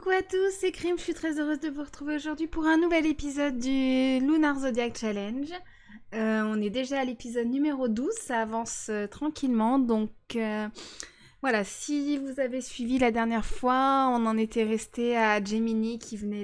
Coucou à tous, c'est Crime, je suis très heureuse de vous retrouver aujourd'hui pour un nouvel épisode du Lunar Zodiac Challenge. On est déjà à l'épisode numéro 12, ça avance tranquillement, donc voilà, si vous avez suivi la dernière fois, on en était resté à Gemini qui venait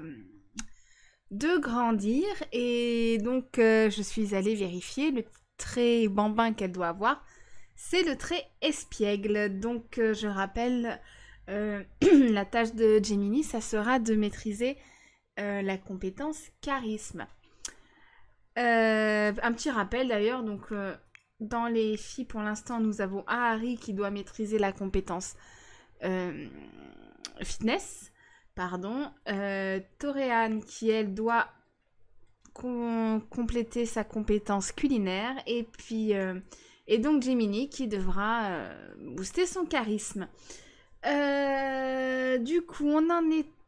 de grandir, et donc je suis allée vérifier le trait bambin qu'elle doit avoir, c'est le trait espiègle, donc je rappelle... la tâche de Gemini, ça sera de maîtriser la compétence charisme. Un petit rappel d'ailleurs, donc dans les filles pour l'instant nous avons Ahari qui doit maîtriser la compétence fitness, pardon, Toréane qui elle doit compléter sa compétence culinaire et puis et donc Gemini qui devra booster son charisme. Du coup, on en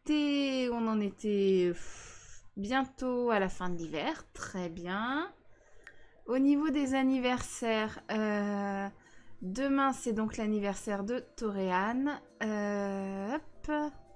était bientôt à la fin de l'hiver. Très bien. Au niveau des anniversaires, demain c'est donc l'anniversaire de Toréane. Hop.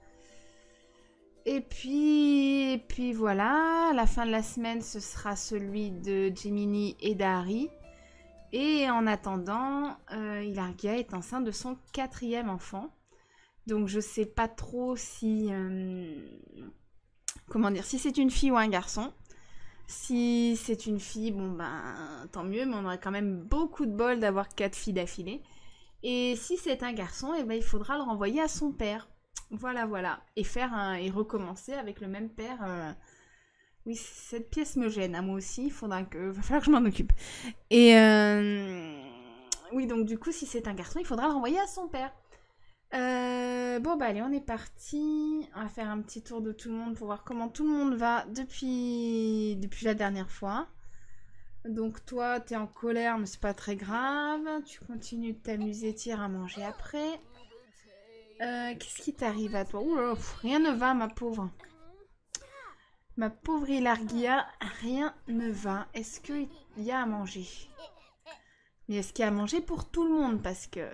Et puis voilà, à la fin de la semaine, ce sera celui de Gemini et d'Ahari. Et en attendant, Hilargia est enceinte de son 4e enfant. Donc je sais pas trop si... comment dire, si c'est une fille ou un garçon. Si c'est une fille, bon ben tant mieux, mais on aurait quand même beaucoup de bol d'avoir 4 filles d'affilée. Et si c'est un garçon, eh ben, il faudra le renvoyer à son père. Voilà, voilà. Et et recommencer avec le même père. Oui, cette pièce me gêne, à moi aussi, va falloir que je m'en occupe. Et oui, donc du coup, si c'est un garçon, il faudra le renvoyer à son père. Bon bah allez, on est parti. On va faire un petit tour de tout le monde pour voir comment tout le monde va depuis la dernière fois. Donc toi, t'es en colère, mais c'est pas très grave. Tu continues de t'amuser, t'iras à manger après. Qu'est-ce qui t'arrive à toi? Ouh, rien ne va, ma pauvre. Ma pauvre Hilargia, rien ne va. Est-ce qu'il y a à manger? Mais est-ce qu'il y a à manger pour tout le monde? Parce que...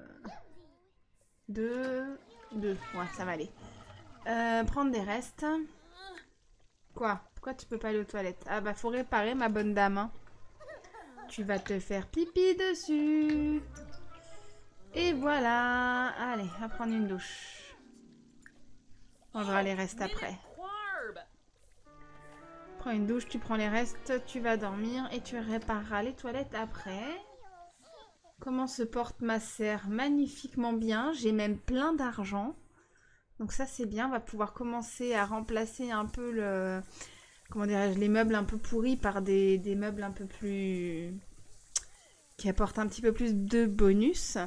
Deux. Ouais, ça va aller. Prendre des restes. Quoi? Pourquoi tu peux pas aller aux toilettes? Ah bah faut réparer, ma bonne dame. Hein. Tu vas te faire pipi dessus. Et voilà. Allez, va prendre une douche. On verra les restes après. Prends une douche, tu prends les restes, tu vas dormir et tu répareras les toilettes après. Comment se porte ma serre? Magnifiquement bien. J'ai même plein d'argent. Donc ça c'est bien. On va pouvoir commencer à remplacer un peu comment dirais-je, les meubles un peu pourris par des meubles un peu plus... qui apportent un petit peu plus de bonus.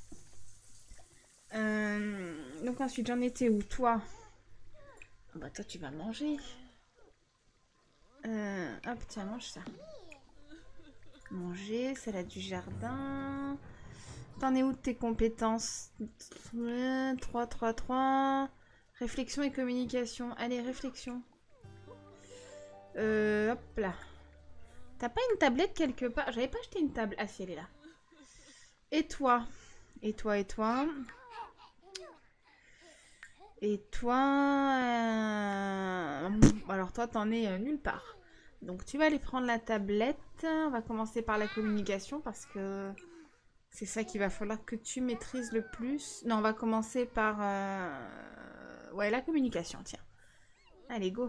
Donc ensuite j'en étais où? Toi? Oh bah toi tu vas manger. Hop tiens, mange ça. Manger, salade du jardin. T'en es où de tes compétences? 3, 3, 3. Réflexion et communication. Allez, réflexion. Hop là. T'as pas une tablette quelque part? J'avais pas acheté une table. Ah si, elle est là. Et toi? Et toi, et toi? Et toi... Alors toi, t'en es nulle part. Donc tu vas aller prendre la tablette. On va commencer par la communication parce que... c'est ça qu'il va falloir que tu maîtrises le plus. Non, on va commencer par... ouais, la communication, tiens. Allez, go.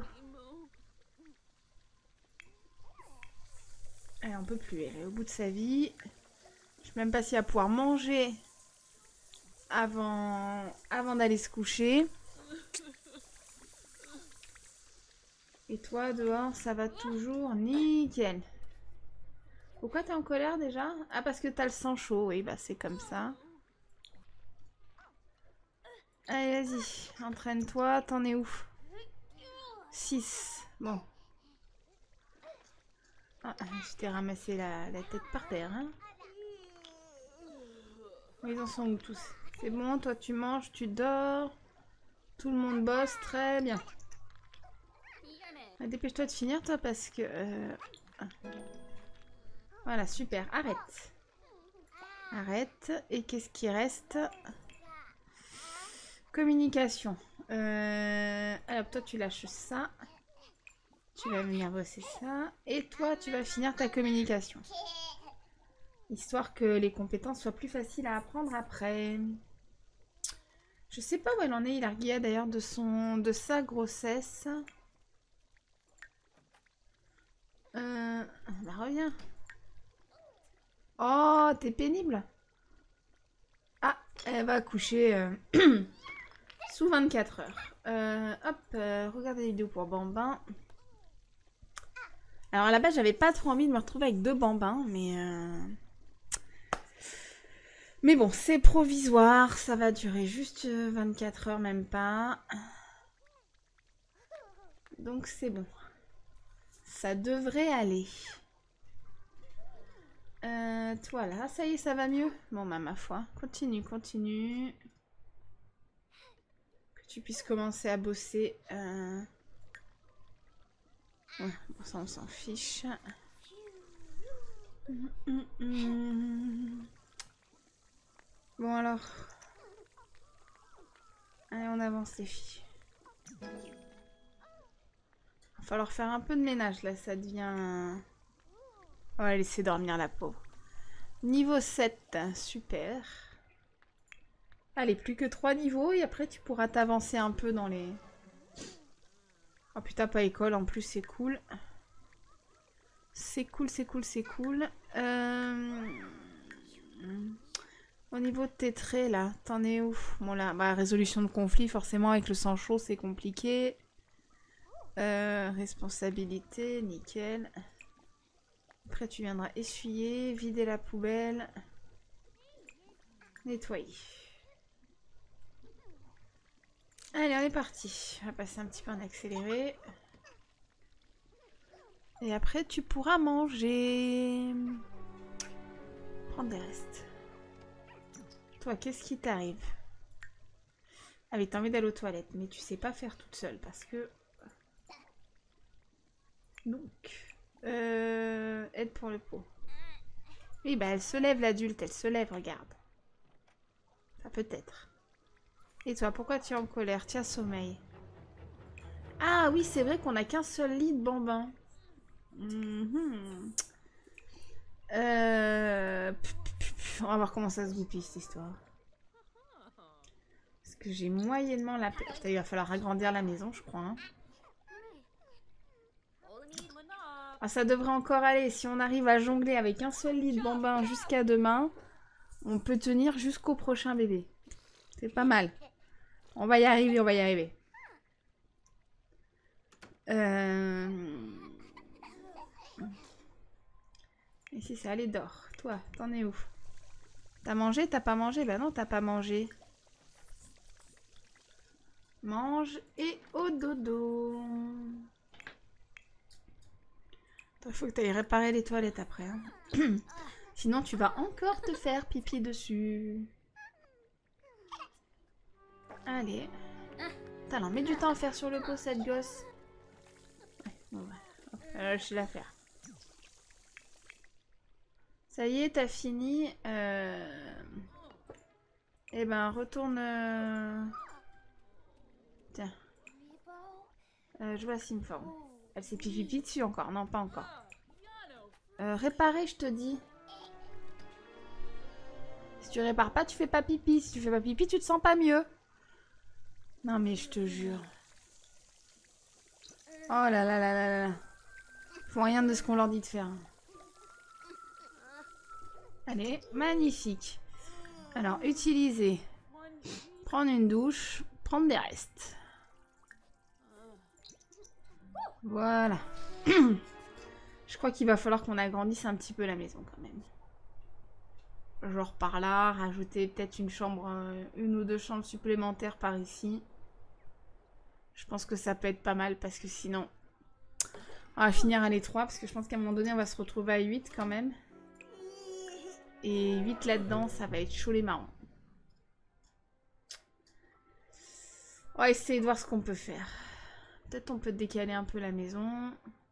Elle en peut plus, elle est au bout de sa vie. Je sais même pas si elle va pouvoir manger avant d'aller se coucher. Et toi, dehors, ça va toujours nickel. Pourquoi t'es en colère déjà? Ah, parce que t'as le sang chaud, oui, bah c'est comme ça. Allez, vas-y, entraîne-toi, t'en es où? 6. Bon. Ah, je t'ai ramassé la tête par terre, hein. Ils en sont où tous? C'est bon, toi tu manges, tu dors. Tout le monde bosse, très bien. Ah, dépêche-toi de finir, toi, parce que... Voilà, super, arrête. Arrête. Et qu'est-ce qui reste? Communication. Alors toi tu lâches ça. Tu vas venir bosser ça. Et toi tu vas finir ta communication. Histoire que les compétences soient plus faciles à apprendre après. Je sais pas où elle en est, Ilargia d'ailleurs de sa grossesse. Bah reviens. Oh, t'es pénible. Ah, elle va accoucher sous 24 heures. Hop, regardez les vidéos pour Bambin. Alors à la base, j'avais pas trop envie de me retrouver avec 2 bambins, mais bon, c'est provisoire, ça va durer juste 24 heures, même pas. Donc c'est bon. Ça devrait aller. Toi là, ça y est, ça va mieux. Bon bah ma foi, continue. Que tu puisses commencer à bosser. Ouais, bon, ça on s'en fiche. Bon alors. Allez, on avance les filles. Va falloir faire un peu de ménage là, ça devient... On va laisser dormir la pauvre. Niveau 7, super. Allez, plus que 3 niveaux et après tu pourras t'avancer un peu dans les... Oh putain, pas école, en plus c'est cool. C'est cool. Au niveau de tes traits là, t'en es où? Bon là, bah résolution de conflit, forcément avec le sang chaud c'est compliqué. Responsabilité, nickel. Après tu viendras essuyer, vider la poubelle, nettoyer. Allez, on est parti. On va passer un petit peu en accéléré. Et après tu pourras manger. Prendre des restes. Toi, qu'est-ce qui t'arrive? Ah oui, t'as envie d'aller aux toilettes, mais tu sais pas faire toute seule parce que... Donc... aide pour le pot. Oui, bah elle se lève l'adulte, elle se lève, regarde. Ça peut être. Et toi, pourquoi tu es en colère? Tu as sommeil. Ah oui, c'est vrai qu'on n'a qu'un seul lit de Bambin. On va voir comment ça se goupille cette histoire. Parce que j'ai moyennement la... Putain, il va falloir agrandir la maison, je crois. Hein. Ah, ça devrait encore aller. Si on arrive à jongler avec un seul lit de Bambin jusqu'à demain, on peut tenir jusqu'au prochain bébé. C'est pas mal. On va y arriver, Et si ça allait dort. Toi, t'en es où? T'as mangé? T'as pas mangé? Bah non, t'as pas mangé. Mange et au dodo. Il faut que tu ailles réparer les toilettes après. Hein. Sinon, tu vas encore te faire pipi dessus. Allez. T'as l'en met du temps à faire sur le pot, cette gosse. Ouais, bon, bah, je vais la faire. Ça y est, t'as fini. Eh ben, retourne... Tiens. Je vois Simform. Elle s'est pipi dessus encore. Non, pas encore. Réparer, je te dis. Si tu répares pas, tu fais pas pipi. Si tu fais pas pipi, tu te sens pas mieux. Non, mais je te jure. Oh là là là là là. Ils font rien de ce qu'on leur dit de faire. Allez, magnifique. Alors, utiliser. Prendre une douche. Prendre des restes. Voilà. Je crois qu'il va falloir qu'on agrandisse un petit peu la maison quand même. Genre par là, rajouter peut-être une chambre, une ou deux chambres supplémentaires par ici. Je pense que ça peut être pas mal parce que sinon... On va finir à l'étroit parce que je pense qu'à un moment donné on va se retrouver à 8 quand même. Et 8 là-dedans, ça va être chaud les marrons. On va essayer de voir ce qu'on peut faire. Peut-être on peut décaler un peu la maison.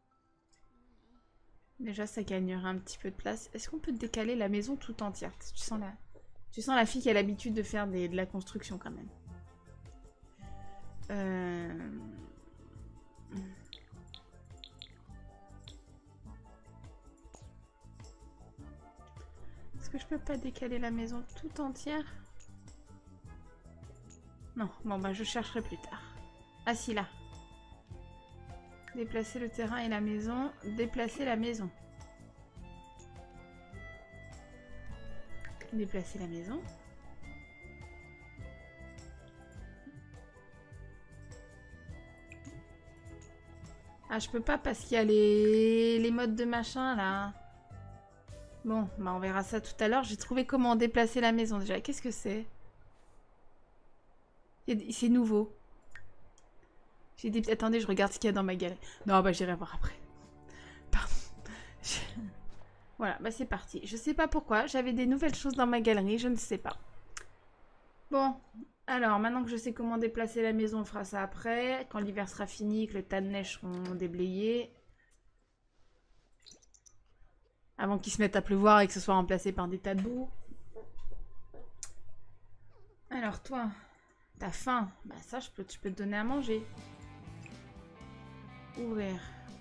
Déjà, ça gagnerait un petit peu de place. Est-ce qu'on peut décaler la maison tout entière? Tu sens la fille qui a l'habitude de faire de la construction quand même. Est-ce que je peux pas décaler la maison tout entière? Non, bon bah je chercherai plus tard. Ah si, là. Déplacer le terrain et la maison. Déplacer la maison. Déplacer la maison. Ah, je peux pas parce qu'il y a les modes de machin là. Bon, bah on verra ça tout à l'heure. J'ai trouvé comment déplacer la maison déjà. Qu'est-ce que c'est? C'est nouveau. J'ai des... Attendez, je regarde ce qu'il y a dans ma galerie. Non, bah j'irai voir après. Pardon. Voilà, bah c'est parti. Je sais pas pourquoi. J'avais des nouvelles choses dans ma galerie. Je ne sais pas. Bon, alors maintenant que je sais comment déplacer la maison, on fera ça après. Quand l'hiver sera fini, que le tas de neige seront déblayés. Avant qu'il se mette à pleuvoir et que ce soit remplacé par des tas de boue. Alors toi, t'as faim? Bah ça, je peux te donner à manger. Ouvrir.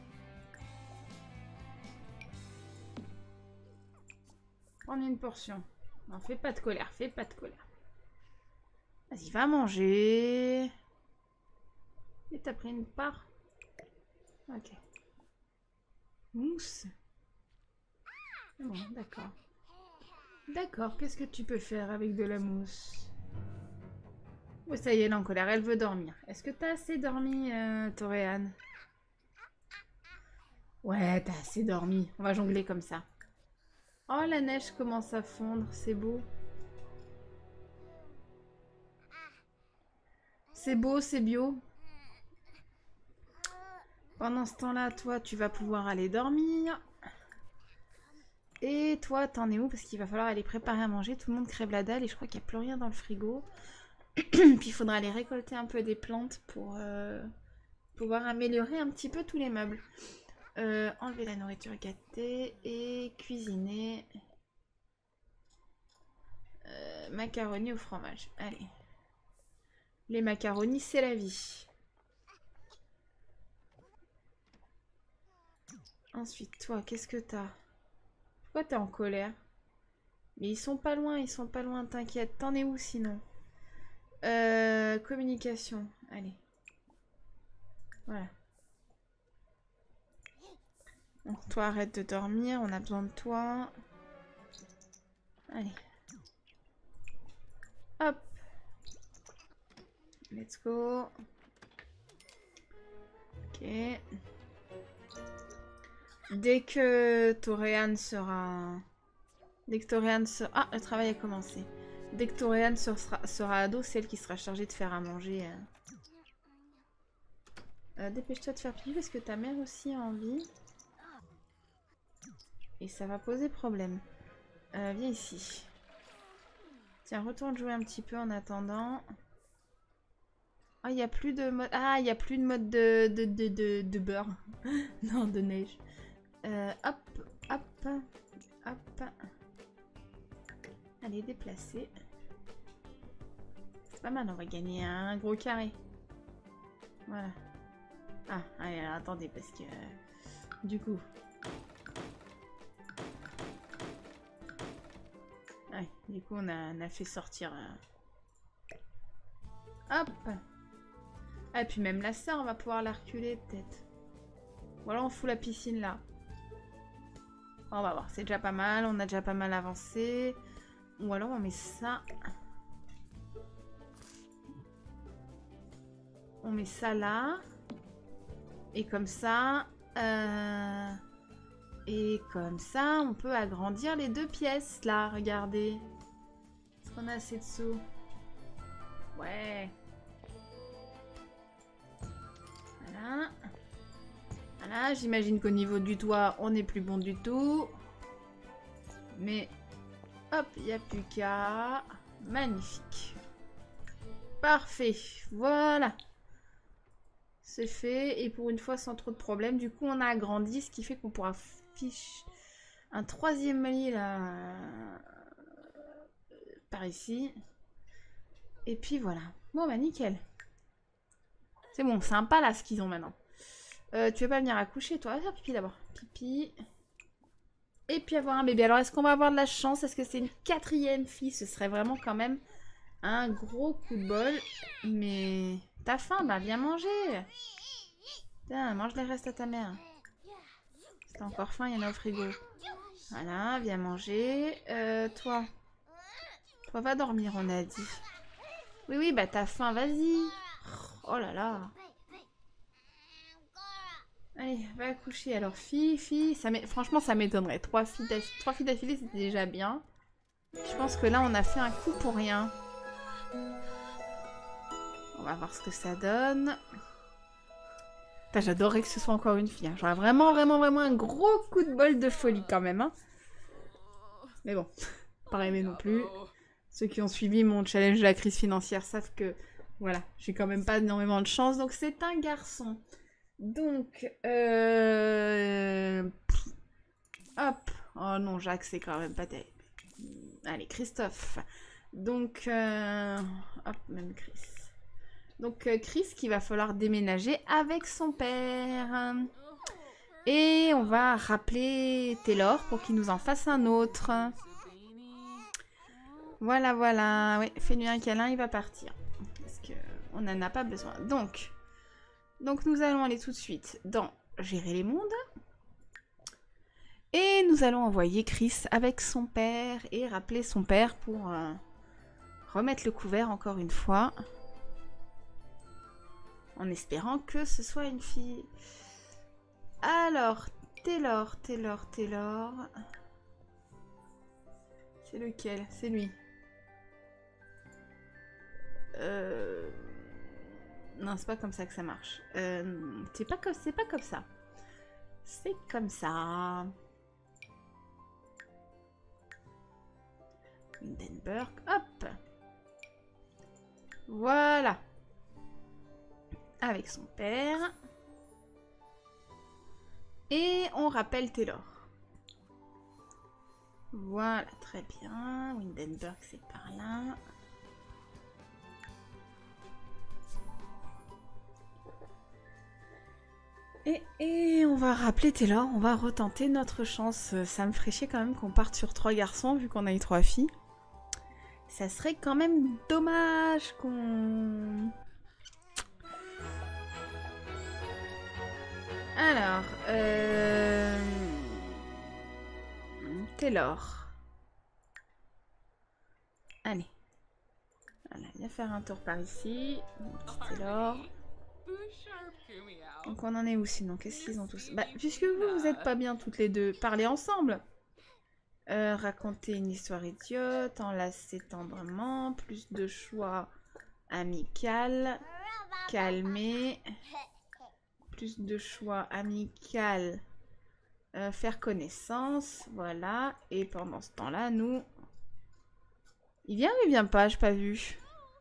Prendre une portion. Non, fais pas de colère, fais pas de colère. Vas-y, va manger. Et t'as pris une part? Ok. Mousse. Bon, d'accord. D'accord, qu'est-ce que tu peux faire avec de la mousse? Oh, ça y est, elle est en colère, elle veut dormir. Est-ce que t'as assez dormi, Toréane? Ouais, t'as assez dormi. On va jongler comme ça. Oh, la neige commence à fondre, c'est beau. C'est beau, c'est bio. Pendant ce temps-là, toi, tu vas pouvoir aller dormir. Et toi, t'en es où? Parce qu'il va falloir aller préparer à manger. Tout le monde crève la dalle et je crois qu'il n'y a plus rien dans le frigo. Puis il faudra aller récolter un peu des plantes pour pouvoir améliorer un petit peu tous les meubles. Enlever la nourriture gâtée et cuisiner. Macaroni au fromage. Allez. Les macaronis, c'est la vie. Ensuite, toi, qu'est-ce que t'as? Pourquoi t'es en colère? Mais ils sont pas loin, t'inquiète. T'en es où sinon? Communication. Allez. Voilà. Bon, toi, arrête de dormir. On a besoin de toi. Allez. Hop. Let's go. Ok. Dès que Toréane sera... Ah, le travail a commencé. Dès que Toréane sera ado, c'est elle qui sera chargée de faire à manger. Dépêche-toi de faire pipi parce que ta mère aussi a envie. Et ça va poser problème. Viens ici. Tiens, retourne jouer un petit peu en attendant. Ah, il n'y a plus de mode... Ah, il n'y a plus de mode de beurre. Non, de neige. Hop, hop, hop. Allez, déplacer. C'est pas mal, on va gagner un gros carré. Voilà. Ah, allez, alors, attendez, parce que... du coup... Ouais, du coup, on a fait sortir... Hop. Ah, et puis même la sœur, on va pouvoir la reculer, peut-être. Ou alors on fout la piscine là. On va voir, c'est déjà pas mal, on a déjà pas mal avancé. Ou alors on met ça. On met ça là. Et comme ça... Et comme ça, on peut agrandir les deux pièces là, regardez. Est-ce qu'on a assez de sous? Ouais. Voilà. Voilà, j'imagine qu'au niveau du toit, on n'est plus bon du tout. Mais, hop, il n'y a plus qu'à. Magnifique. Parfait. Voilà. C'est fait. Et pour une fois, sans trop de problèmes. Du coup, on a agrandi, ce qui fait qu'on pourra fiche un troisième lit là. Par ici. Et puis voilà. Bon, bah nickel. C'est bon, sympa là ce qu'ils ont maintenant. Tu veux pas venir accoucher toi? Faire pipi d'abord. Pipi. Et puis avoir un bébé. Alors est-ce qu'on va avoir de la chance? Est-ce que c'est une 4e fille? Ce serait vraiment quand même un gros coup de bol. Mais t'as faim? Bah viens manger. Tiens, mange les restes à ta mère. Si t'as encore faim, il y en a au frigo. Voilà, viens manger. Toi, va dormir, on a dit. Oui, bah t'as faim, vas-y. Oh là là. Allez, va accoucher. Alors, fille. Franchement, ça m'étonnerait. 3 filles d'affilée, c'était déjà bien. Je pense que là, on a fait un coup pour rien. On va voir ce que ça donne. J'adorerais que ce soit encore une fille. Hein. J'aurais vraiment un gros coup de bol de folie quand même. Hein. Mais bon, pas rêver non plus. Ceux qui ont suivi mon challenge de la crise financière savent que, voilà, j'ai quand même pas énormément de chance. Donc c'est un garçon. Donc, hop. Oh non, Jacques, c'est quand même pas terrible. Allez, Christophe. Donc, hop, même Chris. Donc, Chris qui va falloir déménager avec son père. Et on va rappeler Taylor pour qu'il nous en fasse un autre. Voilà. Oui, fais-lui un câlin, il va partir. Parce qu'on n'en a pas besoin. Donc, nous allons aller tout de suite dans Gérer les mondes. Et nous allons envoyer Chris avec son père et rappeler son père pour remettre le couvert encore une fois. En espérant que ce soit une fille. Alors, Taylor. C'est lequel? C'est lui. Non, c'est pas comme ça que ça marche. C'est pas comme ça. C'est comme ça. Hindenburg, hop. Voilà. Avec son père. Et on rappelle Taylor. Voilà, très bien. Hindenburg, c'est par là. Et on va rappeler Taylor, on va retenter notre chance. Ça me ferait chier quand même qu'on parte sur 3 garçons vu qu'on a eu 3 filles. Ça serait quand même dommage qu'on... Alors, Taylor. Allez. Voilà, viens faire un tour par ici. Taylor. Donc on en est où sinon? Qu'est-ce qu'ils ont tous? Bah, puisque vous êtes pas bien toutes les deux, parlez ensemble. Raconter une histoire idiote, enlacer tendrement, plus de choix amical, calmer, plus de choix amical, faire connaissance, voilà. Et pendant ce temps-là, nous... Il vient ou il vient pas? J'ai pas vu.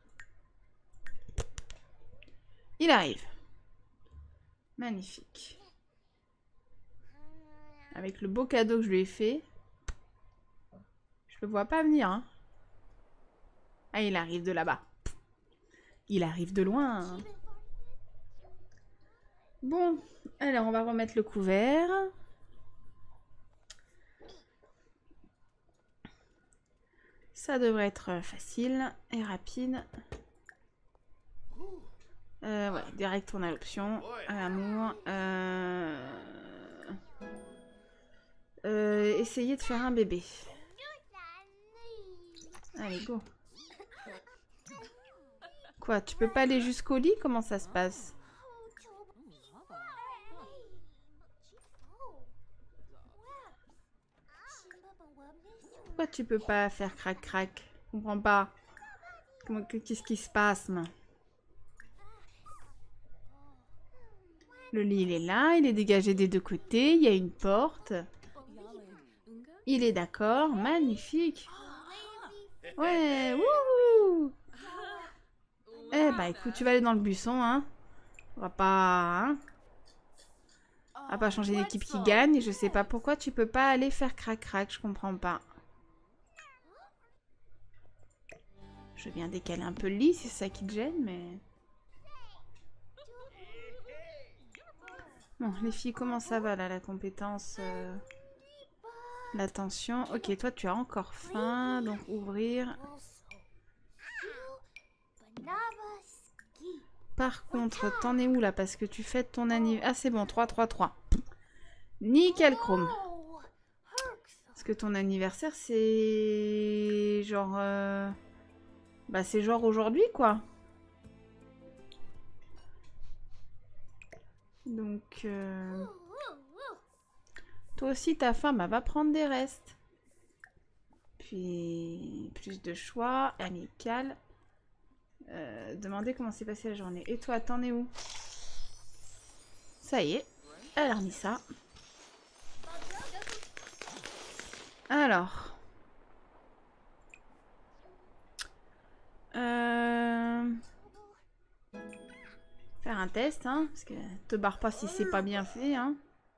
Il arrive. Magnifique. Avec le beau cadeau que je lui ai fait. Je le vois pas venir. Hein. Ah, il arrive de là-bas. Il arrive de loin. Bon, alors on va remettre le couvert. Ça devrait être facile et rapide. Ouais, direct on a l'option. Amour. Essayer de faire un bébé. Allez, go. Quoi, tu peux pas aller jusqu'au lit? Comment ça se passe? Pourquoi tu peux pas faire crac-crac? Je comprends pas. Qu'est-ce qui se passe? Le lit, il est là. Il est dégagé des deux côtés. Il y a une porte. Il est d'accord. Magnifique. Ouais. Wouhou. Eh bah écoute, tu vas aller dans le buisson, hein. On va pas... Hein, on va pas changer d'équipe qui gagne. Je sais pas pourquoi tu peux pas aller faire crac-crac. Je comprends pas. Je viens décaler un peu le lit, c'est ça qui te gêne, mais... Bon, les filles, comment ça va là, la compétence l'attention. Ok, toi tu as encore faim, donc ouvrir. Par contre, t'en es où là? Parce que tu fêtes ton anniversaire. Ah, c'est bon, 3, 3, 3. Nickel chrome. Parce que ton anniversaire, c'est genre... Bah, c'est genre aujourd'hui, quoi. Donc... Toi aussi, ta faim, bah, va prendre des restes. Puis, plus de choix, amical. Demandez comment s'est passée la journée. Et toi, t'en es où? Ça y est, elle a remis ça. Alors. Faire un test, hein, parce que te barre pas si c'est pas bien fait, hein.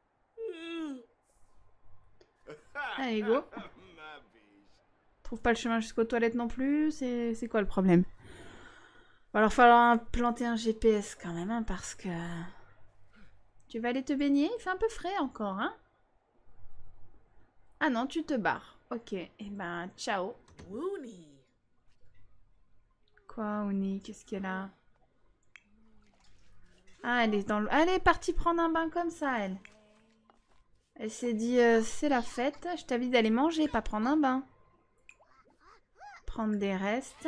Allez, go. Trouve pas le chemin jusqu'aux toilettes non plus, c'est quoi le problème? Va alors falloir planter un GPS quand même, hein, parce que... Tu vas aller te baigner? Il fait un peu frais encore, hein? Ah non, tu te barres. Ok, et ben, ciao. Quoi, Ouni? Qu'est-ce qu'elle a? Ah, elle est dans le... Elle est partie prendre un bain comme ça, elle. Elle s'est dit, c'est la fête, je t'invite d'aller manger, pas prendre un bain. Prendre des restes.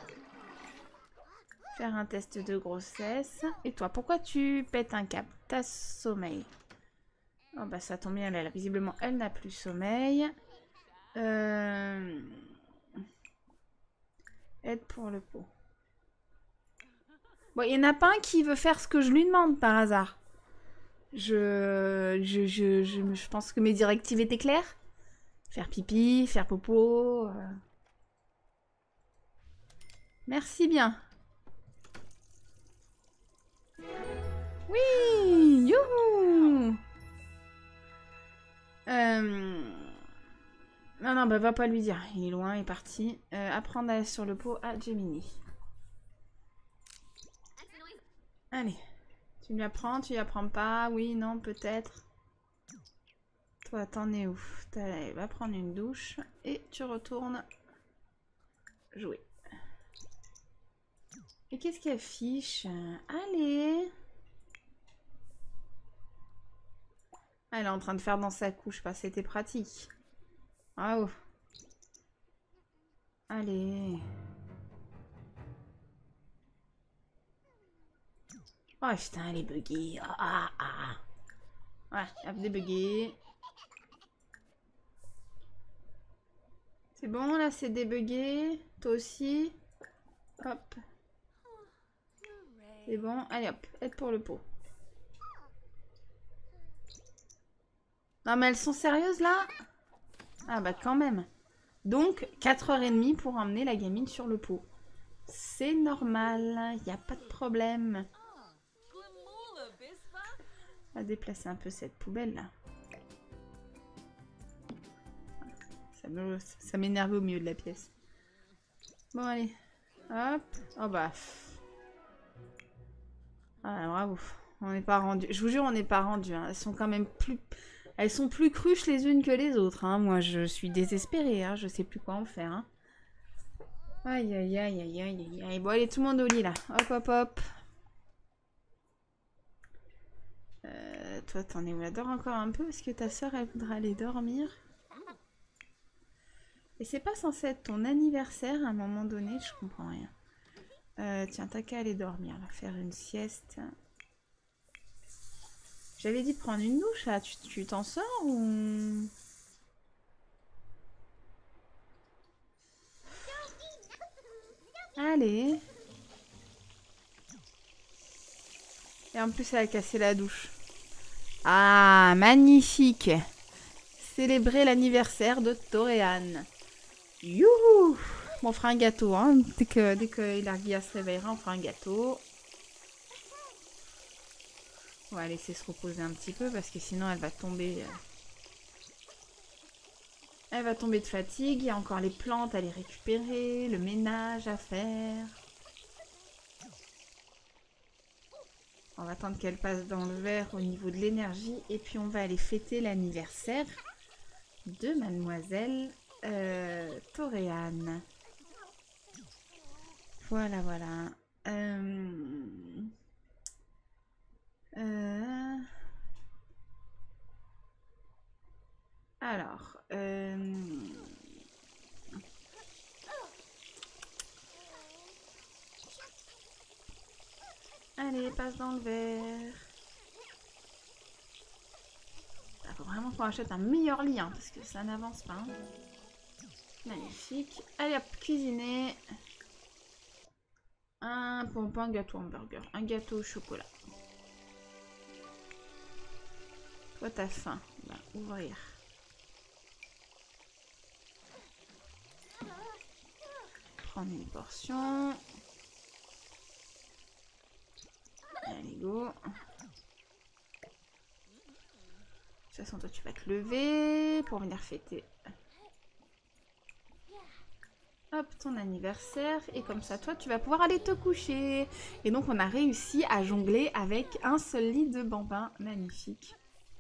Faire un test de grossesse. Et toi, pourquoi tu pètes un câble? T'as sommeil. Oh bah ça tombe bien, elle, visiblement, elle n'a plus sommeil. Aide pour le pot. Bon, il n'y en a pas un qui veut faire ce que je lui demande par hasard. Je pense que mes directives étaient claires. Faire pipi, faire popo. Merci bien. Oui, youhou. Non, non, bah va pas lui dire. Il est loin, il est parti. Apprendre à aller sur le pot à Gemini. Allez. Tu lui apprends, tu lui apprends pas? Oui, non, peut-être. Toi, t'en es où? Va prendre une douche et tu retournes jouer. Et qu'est-ce qu'elle affiche? Allez! Elle est en train de faire dans sa couche, pas c'était pratique. Ah oh. Allez. Oh putain, elle est buggée. Ah, ah, ah. Ouais, hop, débugué. C'est bon, là, c'est débugué. Toi aussi. Hop. C'est bon. Allez, hop. Aide pour le pot. Non, mais elles sont sérieuses, là? Ah, bah, quand même. Donc, 4h30 pour emmener la gamine sur le pot. C'est normal. Il n'y a pas de problème. On va déplacer un peu cette poubelle-là. Ça m'énerve au milieu de la pièce. Bon, allez. Hop. Oh, bah. Ah, bravo. On n'est pas rendu. Je vous jure, on n'est pas rendu. Hein. Elles sont quand même plus... Elles sont plus cruches les unes que les autres. Hein. Moi, je suis désespérée. Hein. Je sais plus quoi en faire. Hein. Aïe, aïe, aïe, aïe, aïe, aïe, aïe. Bon, allez, tout le monde au lit, là. Hop, hop, hop. Toi, t'en es où? Elle dort encore un peu parce que ta soeur, elle voudra aller dormir. Et c'est pas censé être ton anniversaire à un moment donné, je comprends rien. Tiens, t'as qu'à aller dormir, là, faire une sieste. J'avais dit de prendre une douche, là. Tu t'en sors ou... Allez. Et en plus, elle a cassé la douche. Ah, magnifique. Célébrer l'anniversaire de Toréane. Youhou! Bon, on fera un gâteau, hein. Dès que Ilargia se réveillera, on fera un gâteau. On va laisser se reposer un petit peu parce que sinon elle va tomber. Elle va tomber de fatigue. Il y a encore les plantes à les récupérer, le ménage à faire. On va attendre qu'elle passe dans le vert au niveau de l'énergie. Et puis on va aller fêter l'anniversaire de mademoiselle Toréane. Voilà, voilà. Alors, allez, passe dans le verre. Il faut vraiment qu'on achète un meilleur lit, hein, parce que ça n'avance pas. Hein. Magnifique. Allez hop, cuisiner. Un pompon, un gâteau hamburger, un gâteau au chocolat. Toi, t'as faim. On va ouvrir. Prendre une portion. Allez, go. De toute façon, toi, tu vas te lever pour venir fêter. Hop, ton anniversaire. Et comme ça, toi, tu vas pouvoir aller te coucher. Et donc, on a réussi à jongler avec un seul lit de bambin. Magnifique.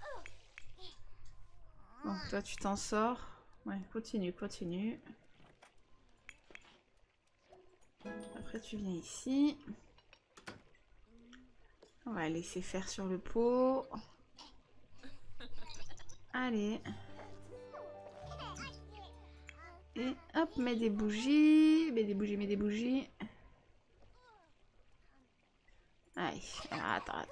Bon, toi, tu t'en sors. Ouais, continue, continue. Après, tu viens ici. On va laisser faire sur le pot. Allez. Et hop, mets des bougies. Mets des bougies, mets des bougies. Allez, attends.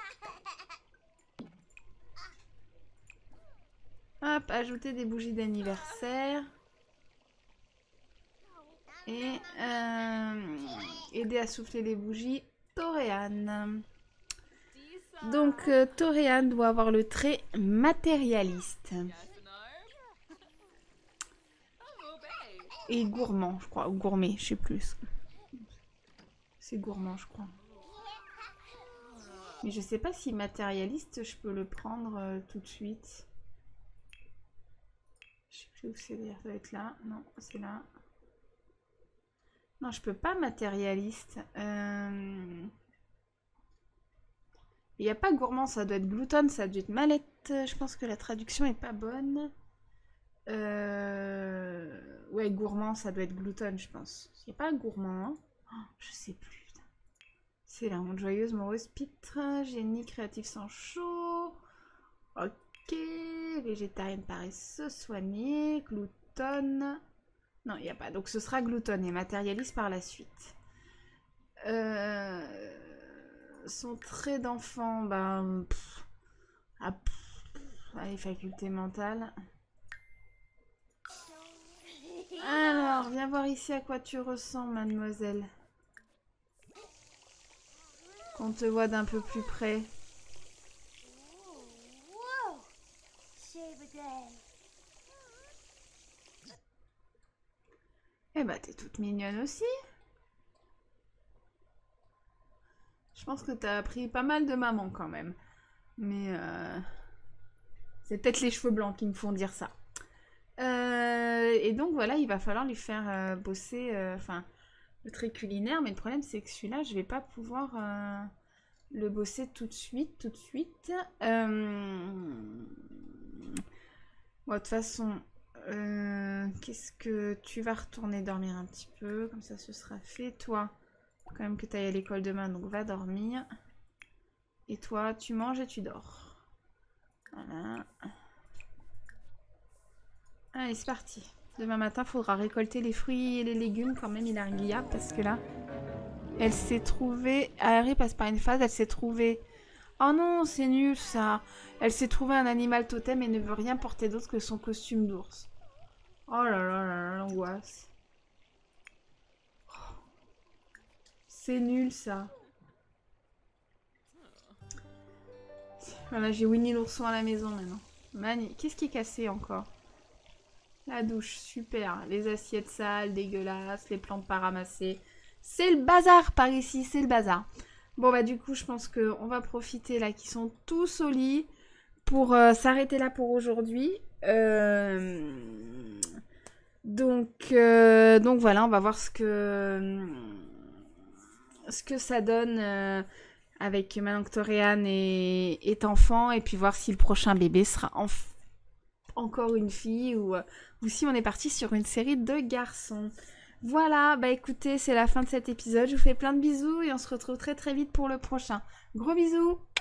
Hop, ajouter des bougies d'anniversaire. Et aider à souffler les bougies, Toréane. Donc, Toréane doit avoir le trait matérialiste. Et gourmand, je crois. Ou gourmet, je sais plus. C'est gourmand, je crois. Mais je sais pas si matérialiste, je peux le prendre tout de suite. Je sais plus où c'est, ça doit être là. Non, c'est là. Non, je peux pas matérialiste. Il n'y a pas gourmand, ça doit être glouton, ça doit être mallette. Je pense que la traduction est pas bonne. Ouais, gourmand, ça doit être glouton, je pense. Il n'y a pas gourmand, hein. Oh, je sais plus. C'est la honte joyeuse, morose, pitre, génie, créatif sans chaud. Ok, végétarienne paresseuse, soignée, glouton. Non, il n'y a pas. Donc ce sera glouton et matérialiste par la suite. Son trait d'enfant, ben... Allez, faculté mentale. Alors, viens voir ici à quoi tu ressembles, mademoiselle. Qu'on te voit d'un peu plus près. Eh bah, t'es toute mignonne aussi. Je pense que t'as appris pas mal de maman quand même. Mais c'est peut-être les cheveux blancs qui me font dire ça. Et donc voilà, il va falloir lui faire bosser le trait culinaire. Mais le problème, c'est que celui-là, je vais pas pouvoir le bosser tout de suite. Bon, de toute façon, qu'est-ce que tu vas retourner dormir un petit peu, comme ça ce sera fait. Toi, quand même que tu ailles à l'école demain, donc va dormir. Et toi, tu manges et tu dors. Voilà. Allez, c'est parti. Demain matin, il faudra récolter les fruits et les légumes quand même, il a un guillard, parce que là, elle s'est trouvée... Harry passe par une phase, elle s'est trouvée... Oh non, c'est nul ça. Elle s'est trouvée un animal totem et ne veut rien porter d'autre que son costume d'ours. Oh là là là là, l'angoisse. C'est nul ça. Voilà, j'ai Winnie l'ourson à la maison maintenant. Qu'est-ce qui est cassé encore? La douche, super. Les assiettes sales, dégueulasses, les plantes pas ramassées. C'est le bazar par ici, c'est le bazar. Bon bah du coup je pense qu'on va profiter là qu'ils sont tous au lit pour s'arrêter là pour aujourd'hui. Donc voilà, on va voir ce que ça donne avec maintenant que Toréane est enfant, et puis voir si le prochain bébé sera encore une fille ou si on est parti sur une série de garçons. Voilà, bah écoutez, c'est la fin de cet épisode. Je vous fais plein de bisous et on se retrouve très très vite pour le prochain. Gros bisous!